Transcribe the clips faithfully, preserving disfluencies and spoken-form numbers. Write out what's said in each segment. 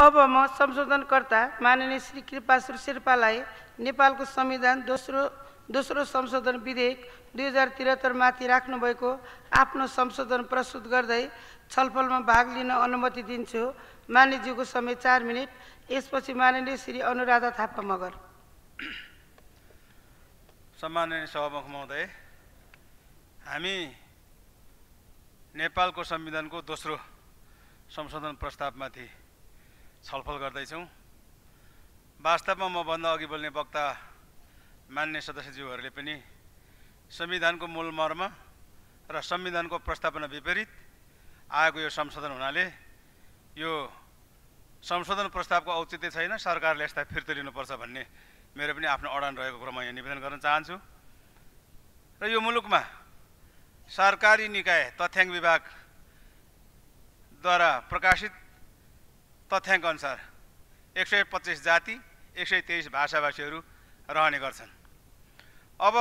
अब म संशोधनकर्ता माननीय श्री कृपाश्री शेर्पालाई नेपालको संविधान दोस्रो दोस्रो संशोधन विधेयक दुई हजार त्रिहत्तरमाथि राख्नुभएको आफ्नो संशोधन प्रस्तुत गर्दै छलफलमा भाग लिन अनुमति दिन्छु। माननीयज्यूको समय चार मिनट। यसपछि माननीय श्री अनुराधा थापा मगर। सम्माननीय सभामुख महोदय, हामी नेपालको संविधानको दोस्रो संशोधन प्रस्तावमाथि छलफल गर्दैछौँ। वास्तवमा म भन्दा अघि बोल्ने वक्ता मान्य सदस्यज्यूहरूले पनि संविधानको मूल मर्म र संविधानको प्रस्तावना विपरीत आएको यो संशोधन हुनाले यो संशोधन प्रस्तावको औचित्य छैन, सरकारले यसलाई फिर्ता लिनुपर्छ भन्ने मेरो पनि आफ्नो अडान रहेको कुरा म यहाँ निवेदन गर्न चाहन्छु। र यो मुलुकमा सरकारी निकाय तथ्याङ्क विभागद्वारा प्रकाशित तथ्याङ्क अनुसार एक सय पच्चिस जाति एक सय तेइस भाषाभाषीहरू रहने गर्छन्। अब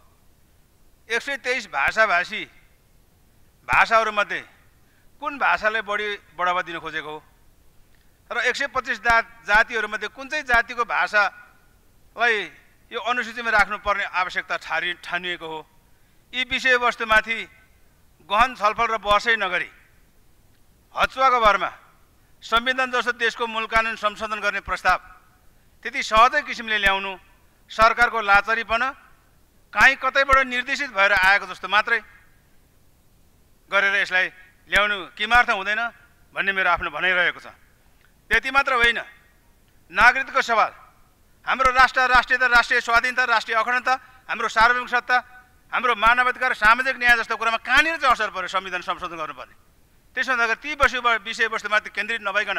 एक सय तेइस भाषाभाषी भाषाहरूमध्ये कुन भाषालाई बढी बढावा दिन खोजेको हो र एक सय पच्चिस जा जातिहरूमध्ये कुन चाहिँ जातिको भाषालाई यो अनुसूचीमा राख्नुपर्ने आवश्यकता ठानी ठानिएको हो, यी विषयवस्तुमाथि गहन छलफल र बहसै नगरी हचुवाको भरमा संविधान जस्तो देशको मूल कानुन संशोधन गर्ने प्रस्ताव त्यति सहजै किसिमले ल्याउनु सरकारको लाचारीपन, कहीँ कतैबाट निर्देशित भएर आएको जस्तो मात्रै गरेर यसलाई ल्याउनु किमार्थ हुँदैन भन्ने मेरो आफ्नो भनाइरहेको छ। त्यति मात्र होइन, नागरिकको सवाल, हाम्रो राष्ट्र राष्ट्रियता, राष्ट्रिय स्वाधीनता, राष्ट्रिय अखण्डता, हाम्रो सार्वभौमिक सत्ता, हाम्रो मानवाधिकार, सामाजिक न्याय जस्तो कुरामा कहाँनिर चाहिँ असर पर्यो संविधान संशोधन गर्नुपर्ने। त्यसो हुँदाखेरि ती विषयवस्तुमाथि केन्द्रित नभइकन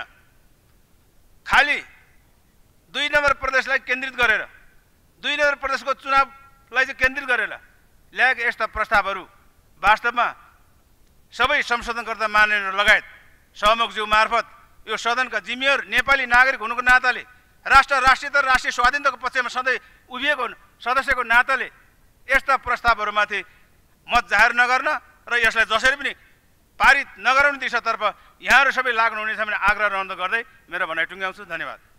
खालि दुई नम्बर प्रदेशलाई केन्द्रित गरेर दुई नम्बर प्रदेशको चुनावलाई चाहिँ केन्द्रित गरेर ल्याएका यस्ता प्रस्तावहरू वास्तवमा सबै संशोधनकर्ता माननीय लगायत सहमुखज्यू मार्फत यो सदनका जिम्मेवार नेपाली नागरिक हुनुको नाताले, राष्ट्र राष्ट्रियता, राष्ट्रिय स्वाधीनताको पक्षमा सधैँ उभिएको सदस्यको नाताले यस्ता प्रस्तावहरूमाथि मत जाहेर नगर्न र यसलाई जसरी पनि पारित नगराउने दिशातर्फ यहाँहरू सबै लाग्नुहुनेछ भने आग्रह रहँदो गर्दै मेरो भनाइ टुङ्ग्याउँछु। धन्यवाद।